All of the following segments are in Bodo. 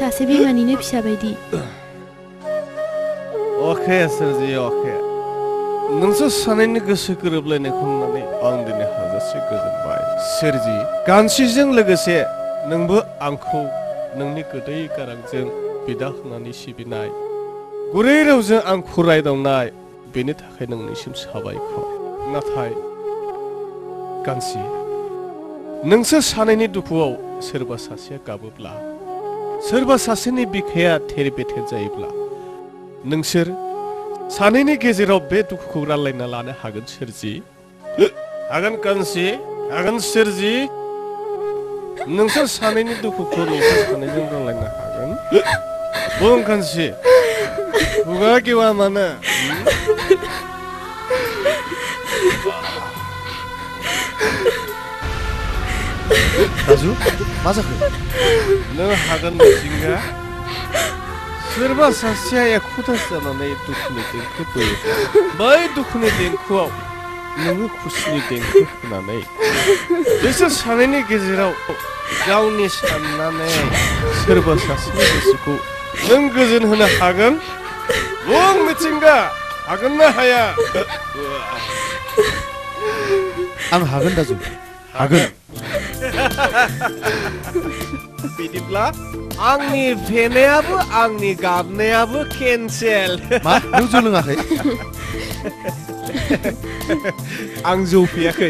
सासे बिमानिनो फिसा बायदि अके सोरजि अके नोंसोर सानैनि गोसो गोरोबलायनायखौ नुनानै आं दिनै हाजासे गोजोनबाय सोरजि गानसिजों लोगोसे नोंबो आंखौ नोंनि गोदै गारांजों बिदा होनानै सिबिनाय गुरै रावजों आंखौ रायदावनाय बेनि थाखाय नोंनिसिम साबायखर नाथाय गानसि नोंसोर सानैनि दुखुआव सोरबा सासेया गाबोब्ला सोरबा सासेनि बिखाया थेर बेथेर जायोब्ला नोंसोर सानैनि गेजेराव बे दुखुखौ रानलायना लानो हागोन सोरजि हागोन गानसि हागोन सोरजि नोंसोर सानैनि दुखुखौ नोंसोर सानैजों रानलायनो हागोन बुं गानसि खुगा गेवा मानो राजु मा जाखो नों हागोन मिथिंगा सोरबा सासेया एखुथा जानानै दुखुनि देंखो बोयोब्ला बै दुखुनि देंखोआव नोङो खुसिनि देंखो होनानै बिसोर सानैनि गेजेराव गावनि साननानै सोरबा सासेनि गोसोखौ नों गोजोन होनो हागोन बुं मिथिंगा हागोन ना हाया आं हागोन राजु हागोन बिदिब्ला आंनि फेनायाबो आंनि गाबनायाबो केन्सेल मा नों जौ लोङाखै आं जौ फेयाखै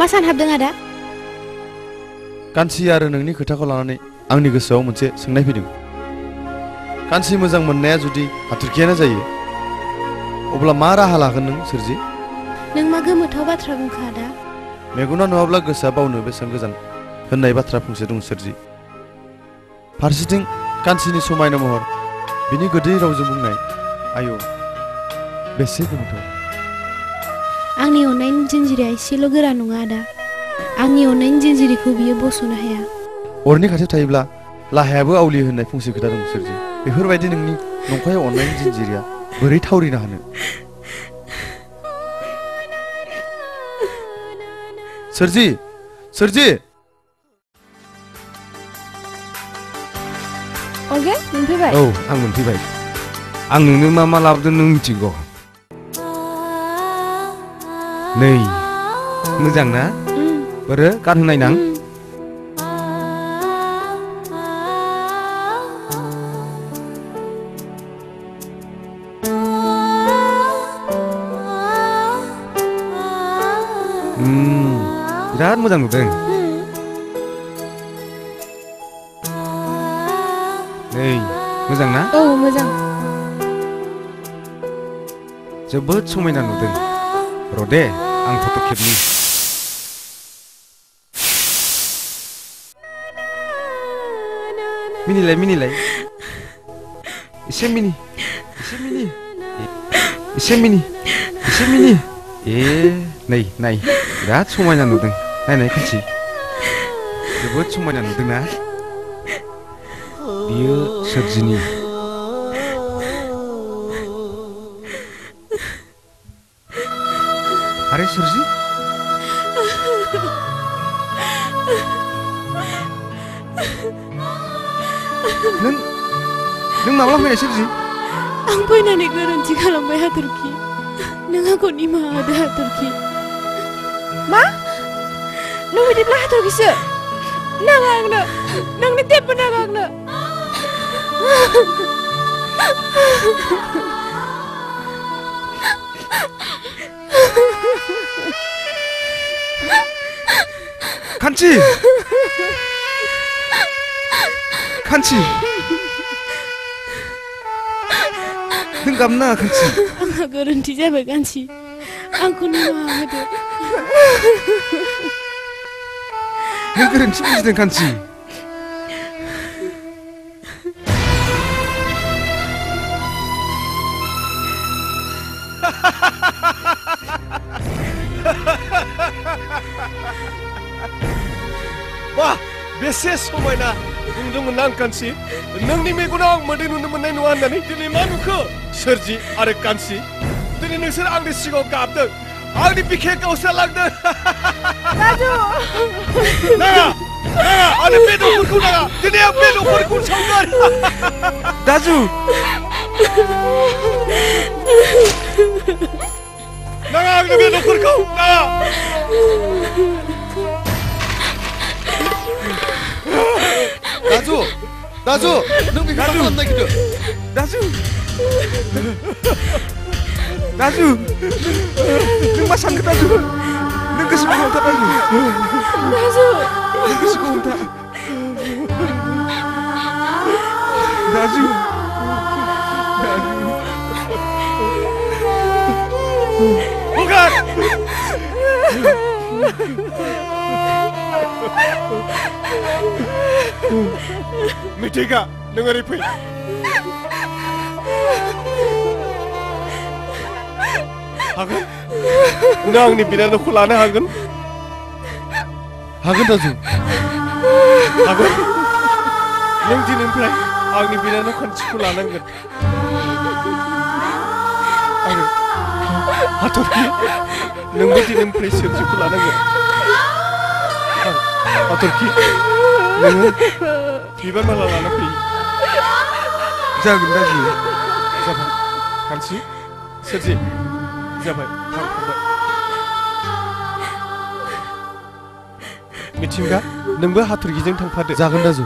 सानहाबदों आदा? कान्सि आरो नोंनि खोथाखौ लानानै आंनि गोसोआव मोनसे सोंनाय फैदों। कान्सि मोजां मोननाया जुदि हाथरखियानो जायो अब्ला मा राहा लागोन नों सोरजि? नों मा गोमोथाव बाथ्रा बुंखो आदा? मेगना नुवाब्ला गोसोआ बावनो बेसेबां गोजान होननाय बाथ्रा फंसे दं सोरजि। फारसेथिं कान्सिनि समायना महर, बिनि गोदै रावजों बुंनाय आयौ बेसे गोमोथाव। आंनि अननायनि जिन्जिरिया एसेल' गोरा नङा आदा। आंनि अननायनि जिन्जिरिखौ बियो बस'नो हाया। अरनि खाथियाव थायोब्ला लाहायाबो आवलियो होननाय फंसे खोथा दं सोरजि। बेफोरबायदि नोंनि नंखाय अननायनि जिन्जिरिया बोरै थावरिनो हानो? सोरजि, सोरजि! अगे मोनफैबाय? औ आं मोनफैबाय। आं नोंनो मा मा लाबोदों नों मिथिगौ? नै मोजां ना? बोरो गानहोनाय नां? बिराद मोजां नुदों। नै मोजां ना? औ मोजां। जोबोद समायना नुदों। र' दे आं फट' खेबनि। मिनिलाय एसे मिनि ए नै नाय बिराद समायना नुदों। नायनाय कान्सि जोबोद समायना नुदों ना? बियो सोरजिनि। आरे सोरजि, नों माब्ला फैनाय सोरजि? आं फैनानै गोरोन्थि खालामबाय हाथरखि। नों आंखौ निमाहा होदो हाथरखि। मा? नों बिदिब्ला हाथरखिसो? नाङा आंनो, नोंनि जेबो नाङा आंनो। कान्सि! नों गाबनो नाङा कान्सि। आंहा गोरोन्थि जाबाय कान्सि। आंखौ निमाहा होदो। नों गोरोन्थि बुजिदों कान्सि। वाह बेसे समायना बुंदोंमोन ना आं कान्सि। नोंनि मेगनाव आं मोदै नुनो मोननाय नङा होननानै दिनै मा नुखो? सोरजि आरो कान्सि दिनै नोंसोर आंनि सिगाङाव गाबदों, आंनि बिखाया गावस्रालांदों। नाङा आंनो बे न'खरखौ नाङा। दिनै आं बे न'खरखौ सावगोन। दाजु नाङा आंनो बे न'खरखौ नाङा। दाजु नों बेखौ मा खालामनो नागिरदों? दाजु नों मा सानखो दाजु? नों गोसोखौ हमथा दाजु। नों गोसोखौ हमथा। दाजु हगार। मिथिगा नों ओरै फै। हागोन नों आंनि बिनानावखौ लानो हागोन? हागोन दाजु। हागोन। नों दिनैनिफ्राय आंनि बिनानाव कान्सिखौ लानांगोन। आरो हाथरखि नोंबो दिनैनिफ्राय सोरजिखौ लानांगोन। हाथरखि नोङो बिबार माला लाना फै। जागोन दाजु। जाबाय कान्सि, सोरजि जाबाय थांबाय। मिथिंगा नोंबो हाथरखिजों थांफादो। जागोन दाजु।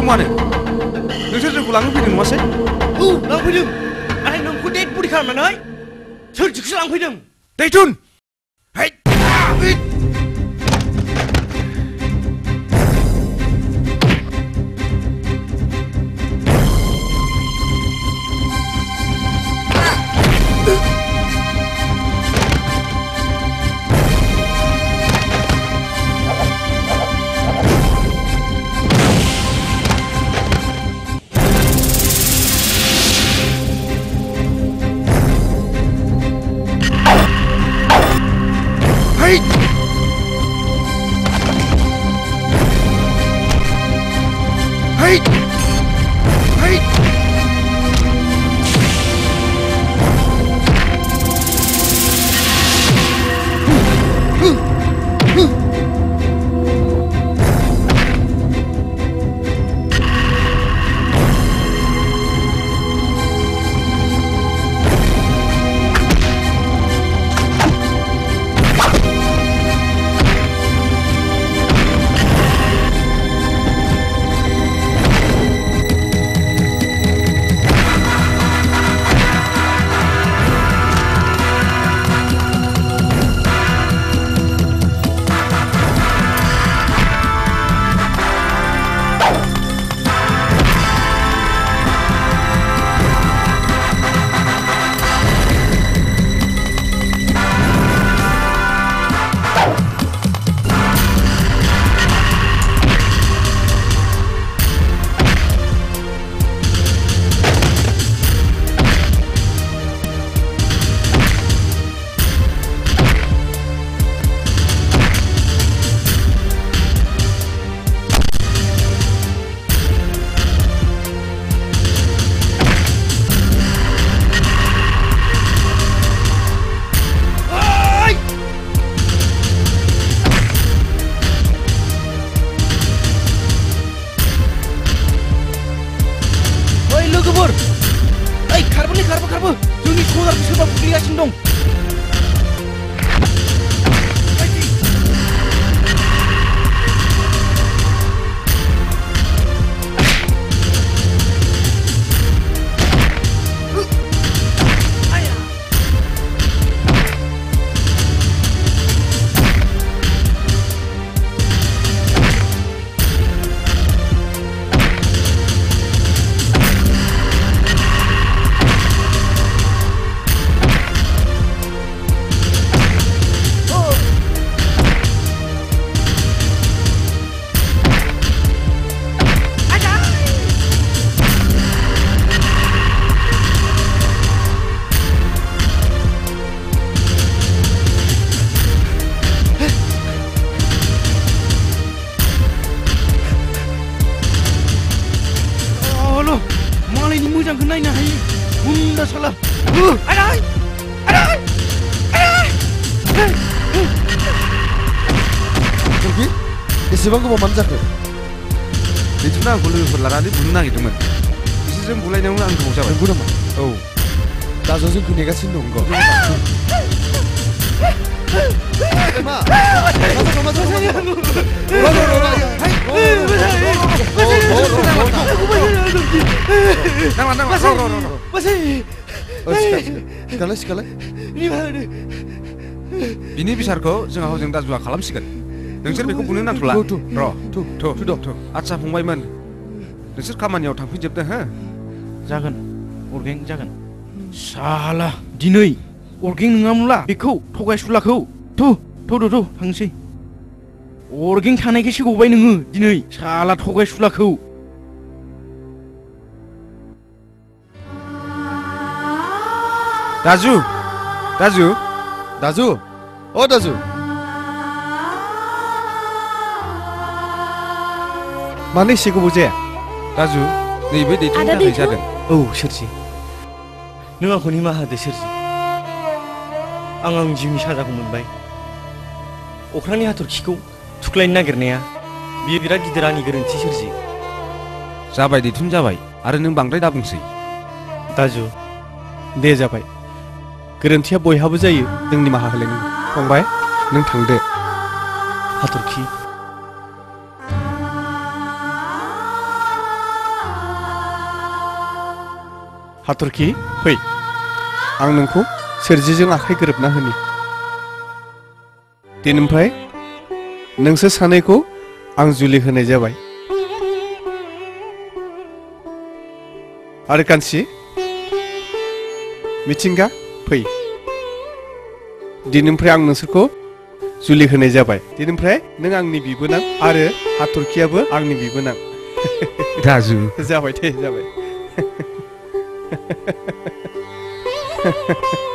मानो नोंसोर जोंखौ लांनो फैदों नङासै औ लांफैदों नाथाय नोंखौ डेड बडि खालामनानै सोरजिखौसो लांफैदों दैथुन खारबो जोंनि सलारखौ सोरबा बुग्लिगासिनो दं मोजांखौ नायनो हायो गुन्दा साला एसेबां गोबाव मानो जाखो दैथुना आंखौ लोगोफोर लानानै बुनो नागिरदोंमोन बिसोरजों बुलायनायावनो आं गोबाव जाबाय नंगौ नामा औ दाजों जोंखौ नेगासिनो दं सिखालाय बिनि बिसारखौ जोंहा हजों दाजुआ खालामसिगोन नोंसोर बेखौ बुनो नांथ'ला र' आच्छा फंबायमोन नोंसोर खामानियाव थांफिनजोबदो हो जागोन अरगें जागोन साला दिनै अरगें नङामोनला बेखौ थगायसुलाखौ थ' थांसै अरगें थानायखायसो गबाय नोङो दिनै साला थगायसुलाखौ दाजु अ दाजु मानो एसे गोबाव जाया दाजु नैबे दैथुनि थाखाय जादों औ सोरजि नों आंखौ निमाहा होदो सोरजि आं जिउनि साजाखौ मोनबाय अख्रांनि हाथरखिखौ थुख्लायनो नागिरनाया बियो बिराद गिदिर आंनि गोरोन्थि सोरजि जाबाय दैथुन जाबाय आरो नों बांद्राय दाबुंसै दाजु दे जाबाय गोरोन्थिया बयहाबो जायो जों निमाहा होलायनो फंबाय नों थांदो हाथरखि हाथरखि फै आं नोंखौ सोरजिजों आखाइ गोरोबना होनि दिनैनिफ्राय नोंसोर सानैखौ आं जुलि होनाय जाबाय आरो कान्सि मिथिंगा फै दिनैनिफ्राय आं नोंसोरखौ जुलि होनाय जाबाय दिनैनिफ्राय नों आंनि बिबोनां आरो हाथरखियाबो आंनि बिबोनां राजु जाबाय दे जाबाय